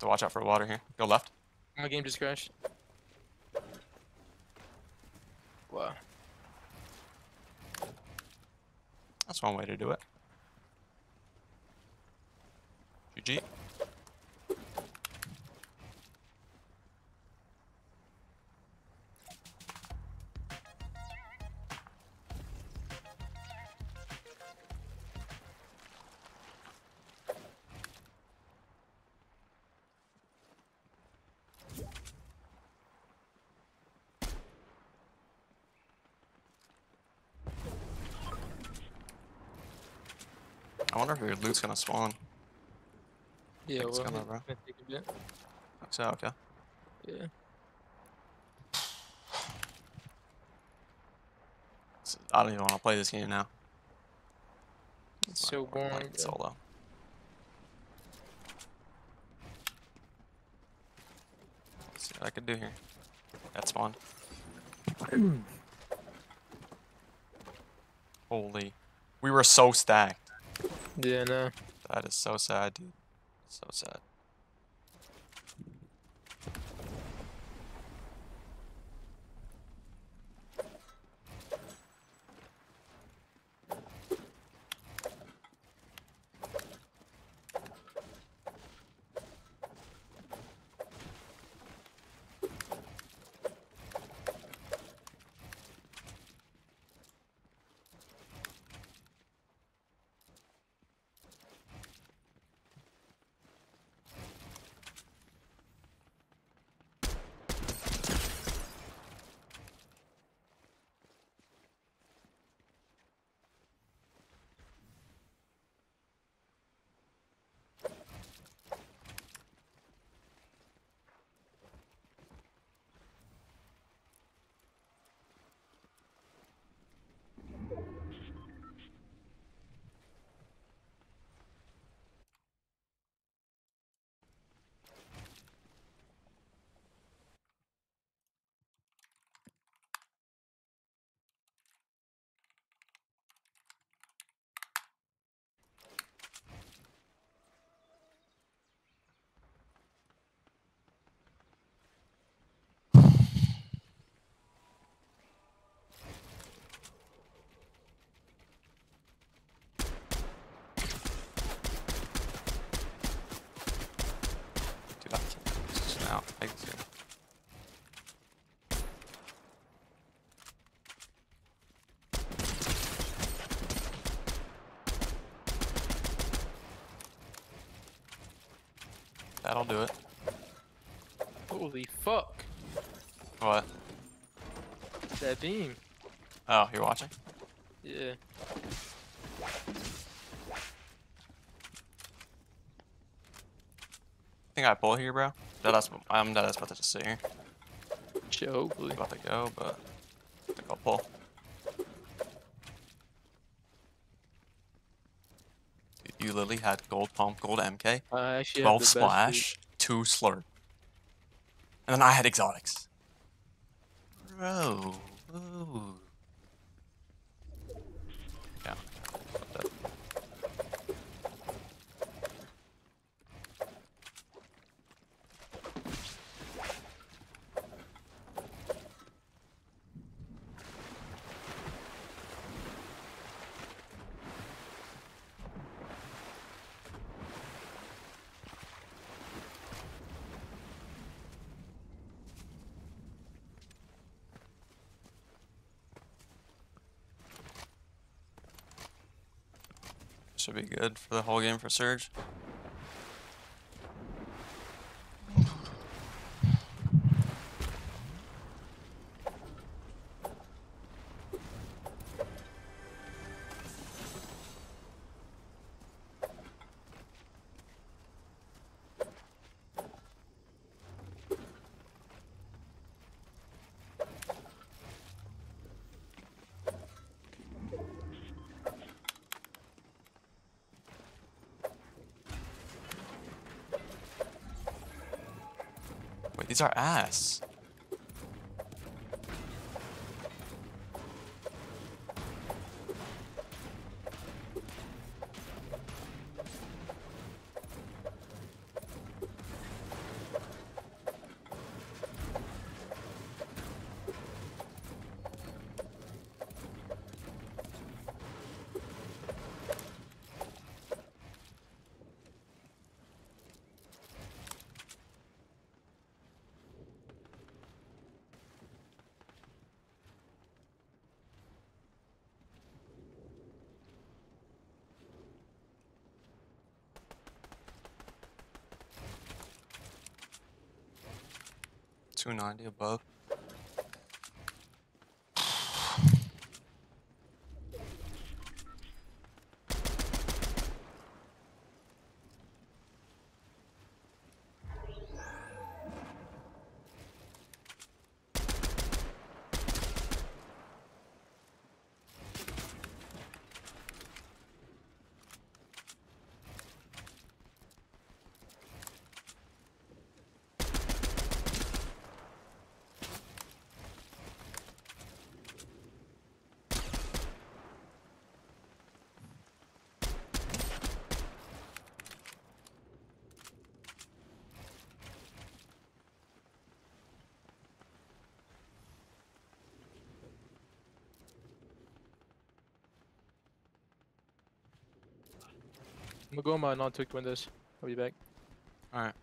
To watch out for water here. Go left. My game just crashed. Wow. That's one way to do it. GG. I wonder if your loot's gonna spawn. Yeah, It's well, gonna, bro. gonna take a bit. So, okay. Yeah. I don't even want to play this game now. It's so boring. Like Bro. solo. Let's see what I can do here. That spawned. Holy. We were so stacked. Yeah, no. That is so sad, dude. So sad. Dude, I can't. Just now. That'll do it. Holy fuck. What? That beam. Oh, you're watching? Yeah. Think I pull here, bro? I'm dead about to just sit here. Shit, hopefully. About to go, but I think I'll pull. Dude, you literally had gold pump, gold MK, I actually 12 have the best splash, 2 slurp. And then I had exotics. Bro. Ooh. Yeah. Should be good for the whole game for Surge. Wait, these are ass. 290 above. I'm gonna go on my non-tweaked windows. I'll be back. Alright.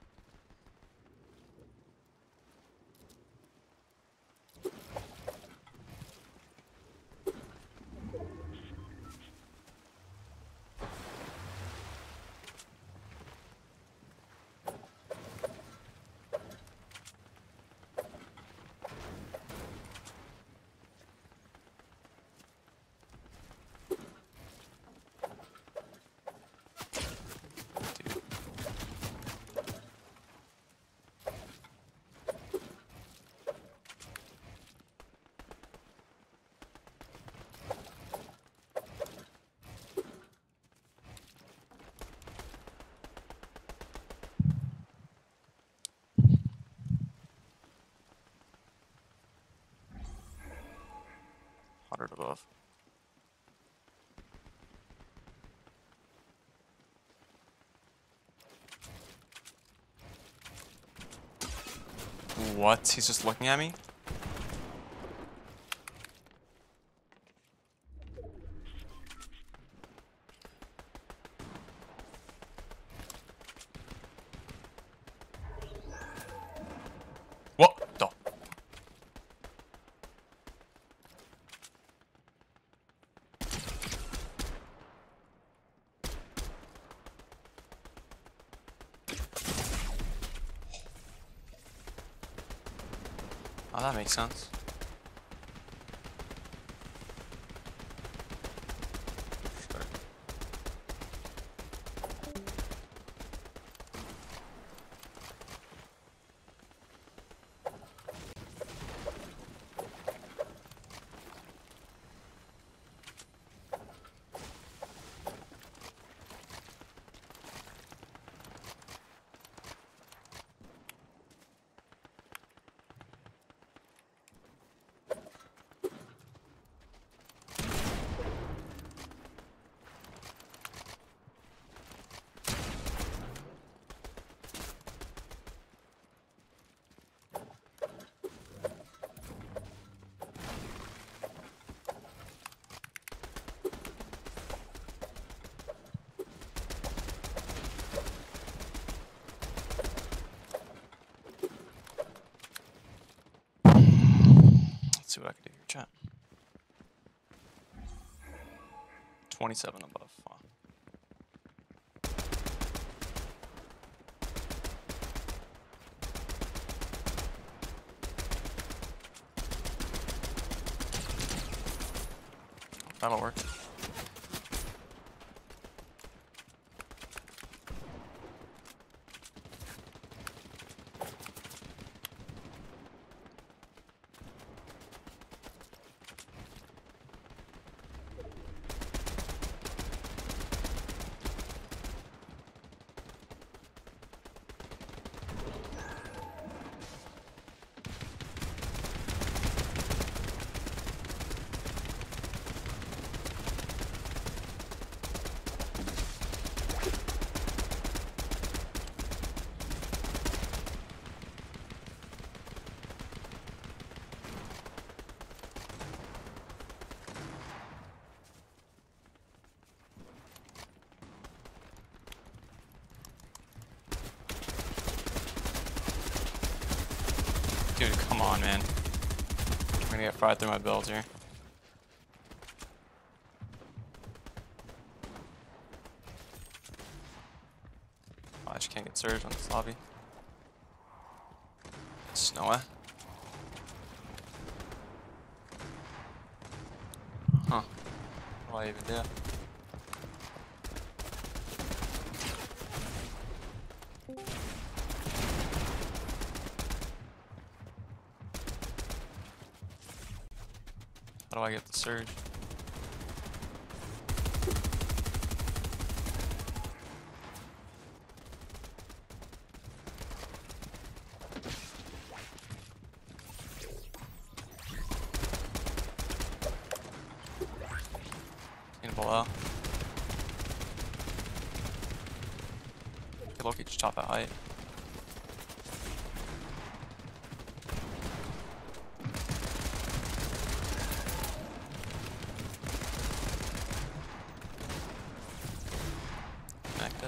Hundred above. What? He's just looking at me? What the? Oh, that makes sense. Sure. Let's see what I can do here, chat. 27 above. Wow. That'll work. Dude, come on, man. I'm gonna get fried through my builds here. Oh, I just can't get surged on this lobby. There's no way. Huh. What do I even do? How do I get the surge? Below. Hey, Loki, just chop that height. Connected.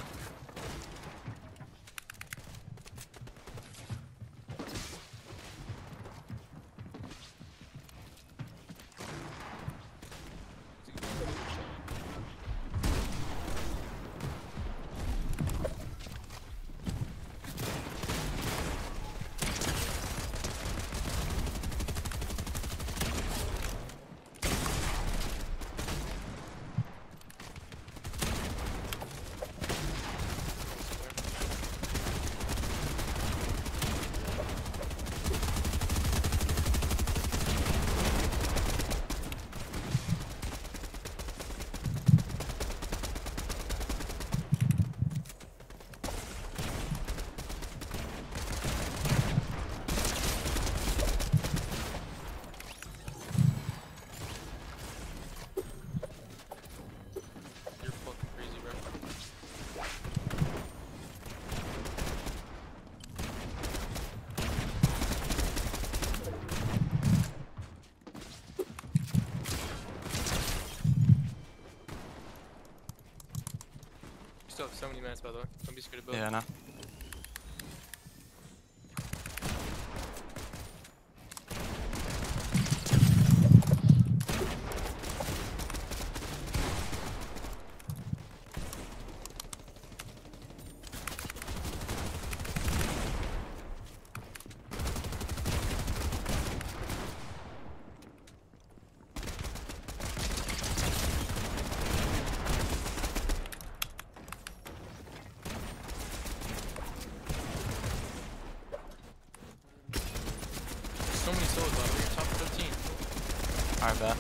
Still have so many mats, by the way. Don't be scared of both. Yeah, I know. So many souls, by the way. You're top 15. Alright, bet.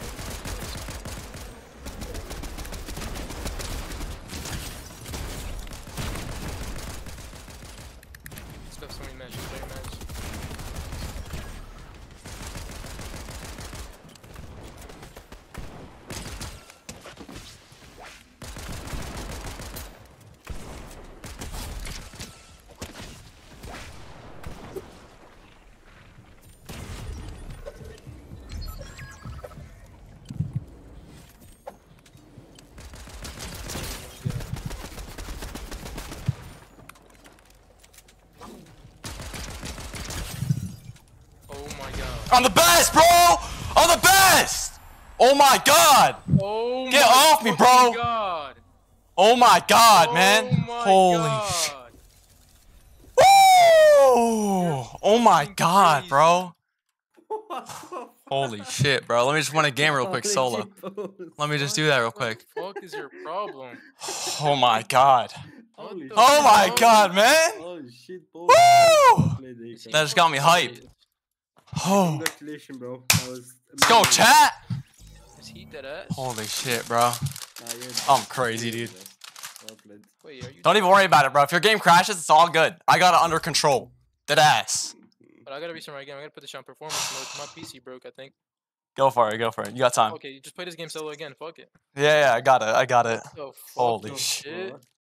Still have so many matches. Very match. I'm the best, bro! I'm the best! Oh my god! Oh Get my off me, bro! God. Oh my god, man! Oh my Holy shit! God. Woo! Oh my fucking god, crazy. bro! Holy shit, bro! Let me just win a game real quick, solo. Let me just do that real quick. What the fuck is your problem? Oh my god! Holy the Oh my fuck? god, man! Oh shit, boy. Woo! Is he That just got me fucking hyped. serious? Oh, Congratulations, bro. That was let's go, amazing. chat! Is he dead ass? Holy shit, bro! Nah, you're I'm crazy, dude. Well played. Wait, are you? Don't even worry about it, bro. If your game crashes, it's all good. I got it under control. Dead ass. But I gotta restart my game. I gotta put this shit on performance mode. My PC broke, I think. Go for it. Go for it. You got time. Okay, just play this game solo again. Fuck it. Yeah, I got it. I got it. Oh, fuck Holy this shit. shit.